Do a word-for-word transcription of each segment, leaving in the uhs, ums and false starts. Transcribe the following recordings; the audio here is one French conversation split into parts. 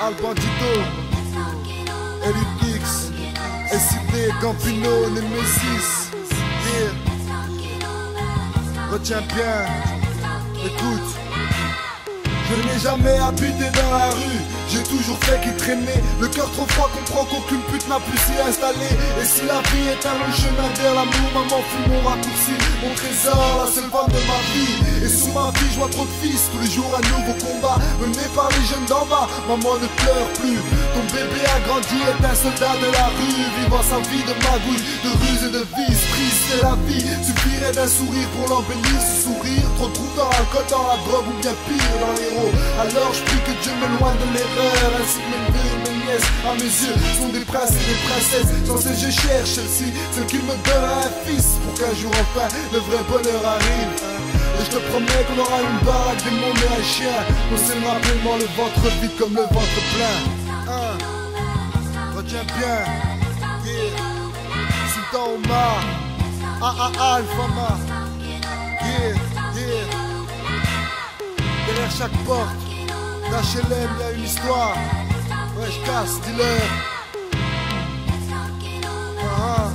Al Bandito, Eric X, S I D, Campino, Nemesis. Yeah. Retiens bien, écoute. Je n'ai jamais habité dans la rue, j'ai toujours fait qu'il traînait. Le cœur trop froid comprend qu'aucune pute n'a pu s'y installer. Et si la vie est un long chemin vers l'amour, maman fut mon raccourci, mon trésor, la seule femme de ma vie. Et sous ma vie je vois trop de fils, tous les jours un nouveau combat mené par les jeunes d'en bas. Maman ne pleure plus, ton bébé a grandi, est un soldat de la rue, vivant sa vie de magouille, de ruse et de vice. Triste est la vie, suffirait d'un sourire pour l'embellir. Ce sourire, trop de trous dans l'alcool, dans la drogue ou bien pire dans les héros. Alors je prie que Dieu m'éloigne de l'erreur, ainsi que mes neveux et mes nièces à mes yeux sont des princes et des princesses. Sans celle je cherche celle-ci, celle qui me donne un fils, pour qu'un jour enfin le vrai bonheur arrive. Et je te promets qu'on aura une baraque, des mômes et un chien, on s'aimera pleinement, le ventre vide comme le ventre plein. Hein? Retiens bien, yeah. Sultan Omar, ah ah ah, Alfama, yeah, yeah. Derrière chaque porte d'H L M y'a une histoire. Ouais, je casse, dis-leur. Ah,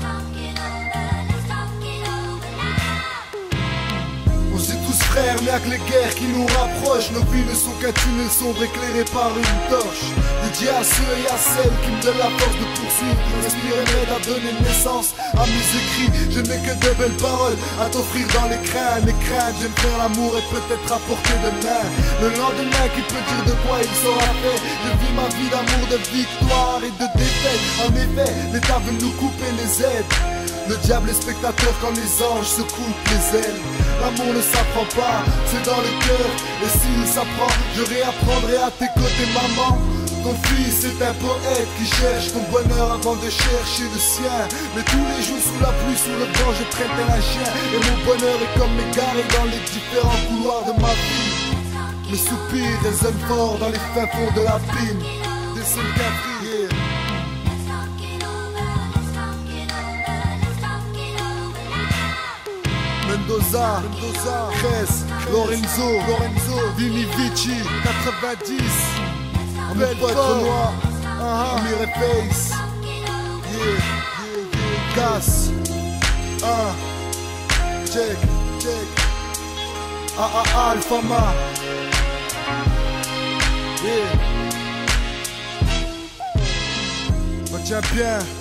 on s'est tous frères, mais avec les guerres qui nous rapprochent, nos vies ne sont qu'un tunnel sombre éclairé par une torche. Dédié à ceux et à celles qui me donnent la force de poursuivre, de respirer, m'aide à donner naissance à mes écrits. Je n'ai que de belles paroles à t'offrir dans les crânes. Les craintes, j'aime faire l'amour et peut-être apporter de main. Le lendemain qui peut dire de quoi il sera fait. Je vis ma vie d'amour, de victoire et de défaite. En effet, l'État veut nous couper les aides. Le diable est spectateur quand les anges se coupent les ailes. L'amour ne s'apprend pas, c'est dans le cœur. Et s'il s'apprend, je réapprendrai à tes côtés, maman. Ton fils est un poète qui cherche ton bonheur avant de chercher le sien. Mais tous les jours sous la pluie, sous le vent, je traîne tel un chien. Et mon bonheur est comme égaré dans les différents couloirs de ma vie. Mes soupirs résonnent fort dans les fins fonds de l'abîme. Des seuls qu'un yeah. Mendoza, Mendoza, Crez, Lorenzo, Lorenzo, Vini Vici, quatre-vingt-dix. Belle pote noir, Amir et Face, yeah, yeah, yeah, Gas, ah, check, check, ah ah ah, Alfama, yeah, retiens bien.